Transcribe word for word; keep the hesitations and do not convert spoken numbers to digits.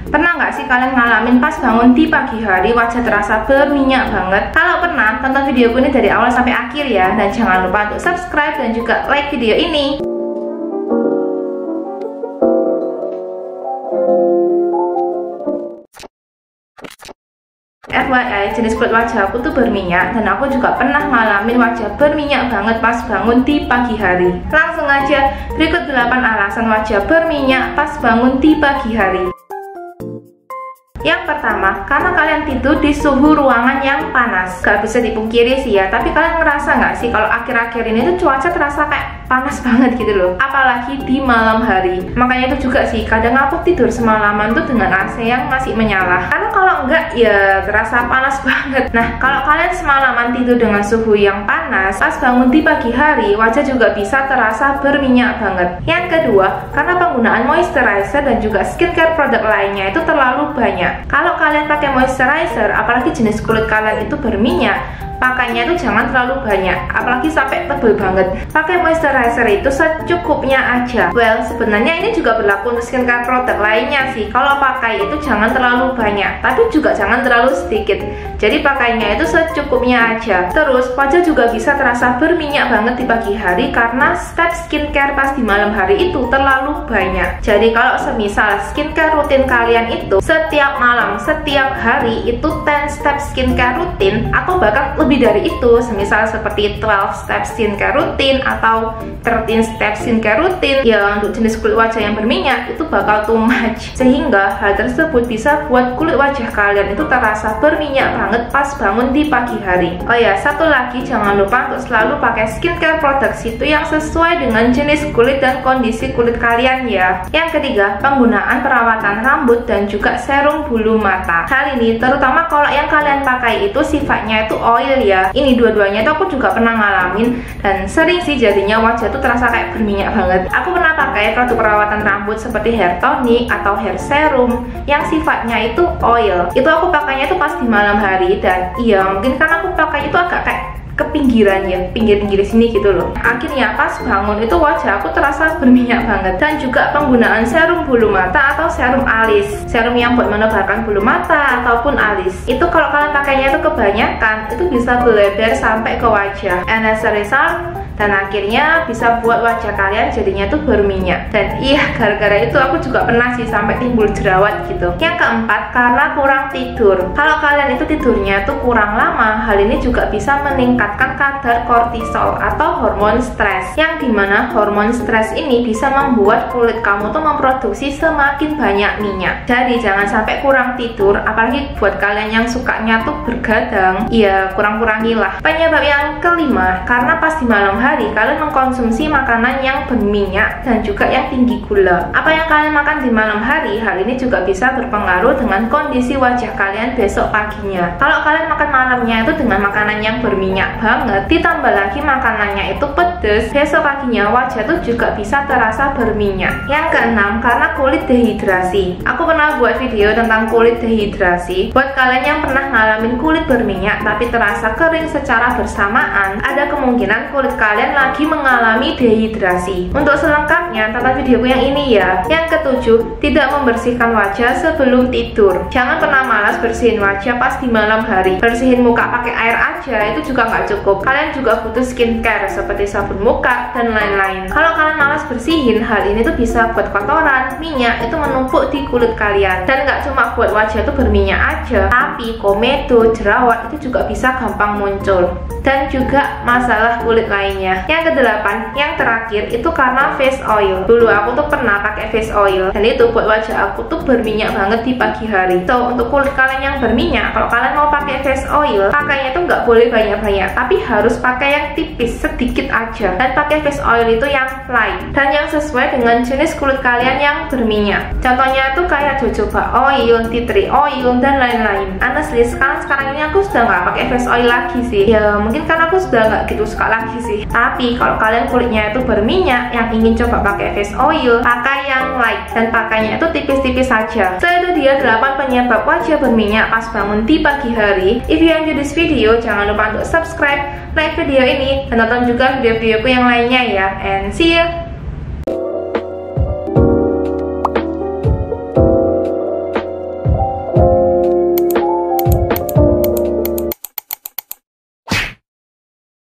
Pernah nggak sih kalian ngalamin pas bangun di pagi hari wajah terasa berminyak banget? Kalau pernah, tonton videoku ini dari awal sampai akhir ya. Dan jangan lupa untuk subscribe dan juga like video ini. F Y I, jenis kulit wajah aku tuh berminyak dan aku juga pernah ngalamin wajah berminyak banget pas bangun di pagi hari. Langsung aja, berikut delapan alasan wajah berminyak pas bangun di pagi hari. Yang pertama, karena kalian tidur di suhu ruangan yang panas. Gak bisa dipungkiri sih ya, tapi kalian ngerasa nggak sih kalau akhir-akhir ini tuh cuaca terasa kayak panas banget gitu loh, apalagi di malam hari. Makanya itu juga sih, kadang aku tidur semalaman tuh dengan A C yang masih menyala, karena kalau enggak ya terasa panas banget. Nah, kalau kalian semalaman tidur dengan suhu yang panas, pas bangun di pagi hari wajah juga bisa terasa berminyak banget. Yang kedua, karena penggunaan moisturizer dan juga skincare produk lainnya itu terlalu banyak. Kalau kalian pakai moisturizer, apalagi jenis kulit kalian itu berminyak, pakainya itu jangan terlalu banyak, apalagi sampai tebel banget. Pakai moisturizer itu secukupnya aja. Well, sebenarnya ini juga berlaku untuk skincare produk lainnya sih. Kalau pakai itu jangan terlalu banyak, tapi juga jangan terlalu sedikit. Jadi pakainya itu secukupnya aja. Terus wajah juga bisa terasa berminyak banget di pagi hari karena step skincare pas di malam hari itu terlalu banyak. Jadi kalau semisal skincare rutin kalian itu setiap malam, setiap hari itu sepuluh step skincare rutin atau bahkan lebih dari itu, semisal seperti twelve step skincare rutin atau thirteen step skincare rutin, ya untuk jenis kulit wajah yang berminyak itu bakal too much, sehingga hal tersebut bisa buat kulit wajah kalian itu terasa berminyak banget pas bangun di pagi hari. Oh ya, satu lagi, jangan lupa untuk selalu pakai skincare products itu yang sesuai dengan jenis kulit dan kondisi kulit kalian ya. Yang ketiga, penggunaan perawatan rambut dan juga serum bulu mata. Hal ini terutama kalau yang kalian pakai itu sifatnya itu oil ya. Ini dua-duanya tuh aku juga pernah ngalamin dan sering sih jadinya wajah tuh terasa kayak berminyak banget. Aku pernah pakai produk perawatan rambut seperti hair tonic atau hair serum yang sifatnya itu oil. Itu aku pakainya tuh pas di malam hari dan iya mungkin karena aku pakai itu agak kayak ke pinggiran ya, pinggir-pinggir sini gitu loh. Akhirnya pas bangun itu wajah aku terasa berminyak banget. Dan juga penggunaan serum bulu mata atau serum alis, serum yang buat menebalkan bulu mata ataupun alis. Itu kalau kalian pakainya itu kebanyakan, itu bisa berlebar sampai ke wajah. And as a result, dan akhirnya bisa buat wajah kalian jadinya tuh berminyak. Dan iya, gara-gara itu aku juga pernah sih sampai timbul jerawat gitu. Yang keempat, karena kurang tidur. Kalau kalian itu tidurnya tuh kurang lama, hal ini juga bisa meningkatkan kadar kortisol atau hormon stres, yang dimana hormon stres ini bisa membuat kulit kamu tuh memproduksi semakin banyak minyak. Jadi jangan sampai kurang tidur, apalagi buat kalian yang sukanya tuh bergadang, ya kurang-kurangilah. Penyebab yang kelima, karena pas di malam hari hari kalian mengkonsumsi makanan yang berminyak dan juga yang tinggi gula. Apa yang kalian makan di malam hari, hal ini juga bisa berpengaruh dengan kondisi wajah kalian besok paginya. Kalau kalian makan malamnya itu dengan makanan yang berminyak banget, ditambah lagi makanannya itu pedes, besok paginya wajah tuh juga bisa terasa berminyak. Yang keenam, karena kulit dehidrasi. Aku pernah buat video tentang kulit dehidrasi. Buat kalian yang pernah ngalamin kulit berminyak tapi terasa kering secara bersamaan, ada kemungkinan kulit kalian kalian lagi mengalami dehidrasi. Untuk selengkapnya tonton videoku yang ini ya. Yang ketujuh, tidak membersihkan wajah sebelum tidur. Jangan pernah malas bersihin wajah pas di malam hari. Bersihin muka pakai air aja itu juga nggak cukup. Kalian juga butuh skincare seperti sabun muka dan lain-lain. Kalau kalian malas bersihin, hal ini tuh bisa buat kotoran, minyak itu menumpuk di kulit kalian. Dan nggak cuma buat wajah tuh berminyak aja, tapi komedo, jerawat itu juga bisa gampang muncul. Dan juga masalah kulit lainnya. Yang kedelapan, yang terakhir itu karena face oil. Dulu aku tuh pernah pakai face oil dan itu buat wajah aku tuh berminyak banget di pagi hari. So untuk kulit kalian yang berminyak, kalau kalian mau pakai face oil, pakainya tuh nggak boleh banyak-banyak, tapi harus pakai yang tipis, sedikit aja. Dan pakai face oil itu yang light dan yang sesuai dengan jenis kulit kalian yang berminyak. Contohnya tuh kayak jojoba oil, tea tree oil dan lain-lain. Honestly, sekarang sekarang ini aku sudah nggak pakai face oil lagi sih. Ya mungkin karena aku sudah nggak gitu suka lagi sih. Tapi kalau kalian kulitnya itu berminyak yang ingin coba pakai face oil, pakai yang light dan pakainya itu tipis-tipis saja. So itu dia delapan penyebab wajah berminyak pas bangun di pagi hari. If you enjoy this video, jangan lupa untuk subscribe, like video ini, dan tonton juga video-videoku yang lainnya ya. And see you.